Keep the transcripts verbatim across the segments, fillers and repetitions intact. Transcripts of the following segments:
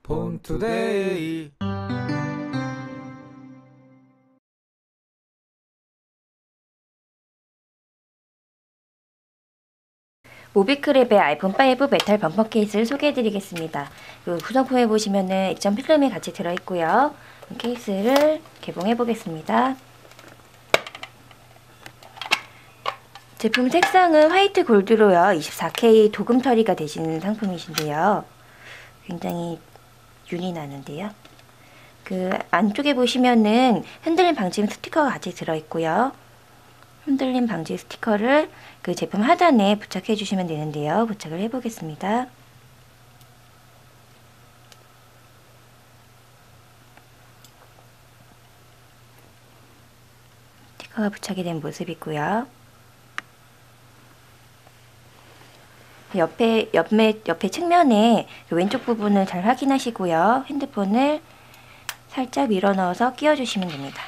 폰투데이. 모비크랩의 아이폰 파이브 메탈 범퍼 케이스를 소개해드리겠습니다. 그 구성품에 보시면은 액션 필름이 같이 들어있고요. 케이스를 개봉해보겠습니다. 제품 색상은 화이트 골드로요. 이십사 케이 도금 처리가 되시는 상품이신데요. 굉장히 윤이 나는데요. 그 안쪽에 보시면은 흔들림 방지 스티커가 같이 들어있고요. 흔들림 방지 스티커를 그 제품 하단에 부착해 주시면 되는데요. 부착을 해 보겠습니다. 스티커가 부착이 된 모습이고요. 옆에 옆에 옆에 측면에 왼쪽 부분을 잘 확인하시고요. 핸드폰을 살짝 밀어 넣어서 끼워 주시면 됩니다.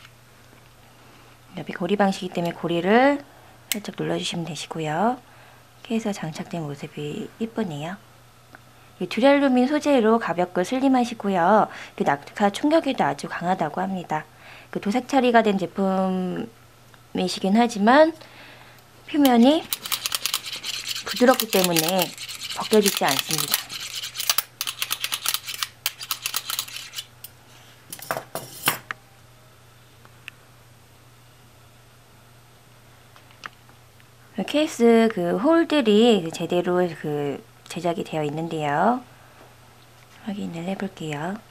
옆에 고리 방식이기 때문에 고리를 살짝 눌러주시면 되시고요. 이렇게 해서 장착된 모습이 이쁘네요. 듀랄루민 소재로 가볍고 슬림하시고요. 그 낙하 충격에도 아주 강하다고 합니다. 그 도색 처리가 된 제품이시긴 하지만 표면이 부드럽기 때문에 벗겨지지 않습니다. 케이스 그 홀들이 제대로 그 제작이 되어 있는데요. 확인을 해볼게요.